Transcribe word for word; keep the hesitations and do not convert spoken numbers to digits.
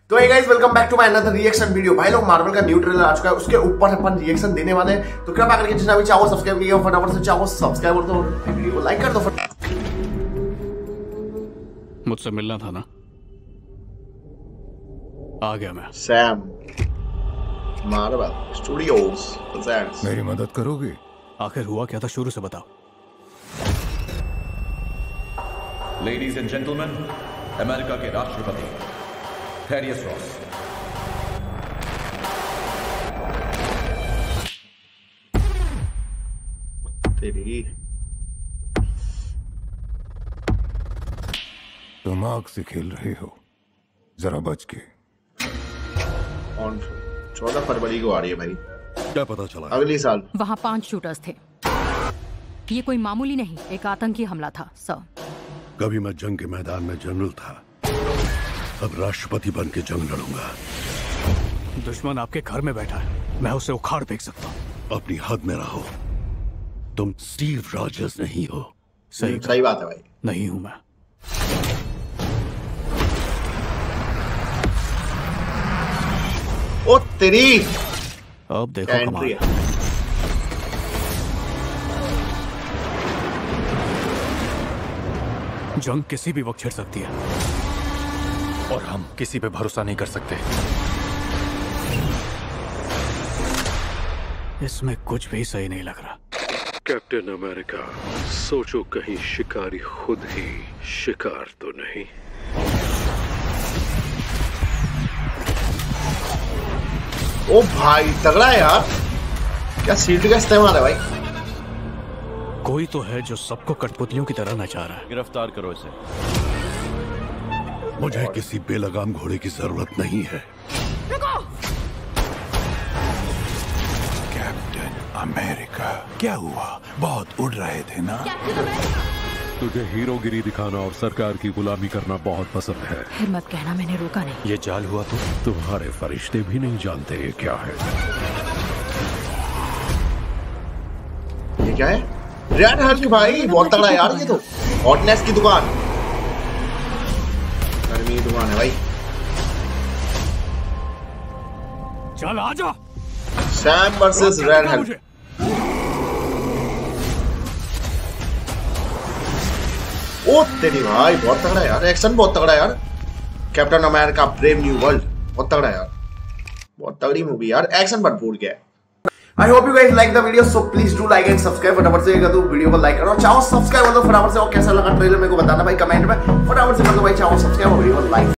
तो hey guys, welcome back to my another reaction video. भाई लोग मार्वल का न्यू ट्रेलर आ चुका है, उसके ऊपर अपन रिएक्शन देने वाले हैं। तो कृपया करके जितना भी चाहो सब्सक्राइब कीजिए, फटाफट से चाहो सब्सक्राइब कर दो, वीडियो को लाइक कर दो। मुझसे मिलना था ना, आ गया मैं। Sam Marvel studios presents. मेरी मदद करोगे? आखिर हुआ क्या था, शुरू से बताओ। लेडीज एंड जेंटलमैन, अमेरिका के राष्ट्रपति थैडियस रॉस। तेरी तुम आग से खेल रहे हो, जरा बच के। ऑन चौदह फरवरी को आ रही है भाई। क्या पता चला? अगली साल। वहाँ पांच शूटर्स थे। ये कोई मामूली नहीं, एक आतंकी हमला था सर। कभी मैं जंग के मैदान में जनरल था, अब राष्ट्रपति बन के जंग लड़ूंगा। दुश्मन आपके घर में बैठा है, मैं उसे उखाड़ फेंक सकता हूँ। अपनी हद में रहो। तुम स्टीव रॉजर्स नहीं हो। सही सही बात है भाई, नहीं हूं मैं। ओ तेरी अब देखो कमाल। जंग किसी भी वक्त छिड़ सकती है और हम किसी पे भरोसा नहीं कर सकते। इसमें कुछ भी सही नहीं लग रहा। कैप्टन अमेरिका, सोचो कहीं शिकारी खुद ही शिकार तो नहीं। ओ भाई तगड़ा है यार, क्या सीट का इस्तेमाल है भाई। कोई तो है जो सबको कठपुतलियों की तरह नचा रहा है। गिरफ्तार करो इसे। मुझे किसी बेलगाम घोड़े की जरूरत नहीं है। कैप्टन अमेरिका, क्या हुआ? बहुत उड़ रहे थे ना? तुझे हीरोगिरी दिखाना और सरकार की गुलामी करना बहुत पसंद है। फिर मत कहना मैंने रोका नहीं। ये जाल हुआ तो तुम्हारे फरिश्ते भी नहीं जानते ये क्या है। ये क्या है? रेड हल्क भाई, बहुत तगड़ा यार ये तो। हॉटनेस की दुकान, गर्मी की दुकान है भाई। चल आजा। Sam versus red Hulk. ओ तेरी भाई, बहुत तगड़ा है यार, एक्शन बहुत तगड़ा है यार। Captain America brave new world, बहुत तगड़ा है यार, बहुत तगड़ी मूवी यार, एक्शन भरपूर क्या है। I hope you guys like the video, so please do like and subscribe। फटाफट से कर दो, वीडियो को लाइक करो, चाहो सब्सक्राइब कर दो फटाफट से। और कैसा लगा ट्रेलर मेरे को बताना भाई कमेंट में, फटाफट से कर दो भाई, चाहो सब्सक्राइब और वीडियो को लाइक।